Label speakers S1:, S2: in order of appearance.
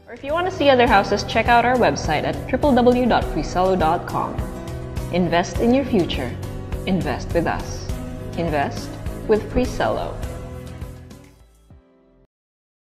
S1: Or if you want to see other houses, check out our website at www.freesello.com. Invest in your future. Invest with us. Invest with Freesello.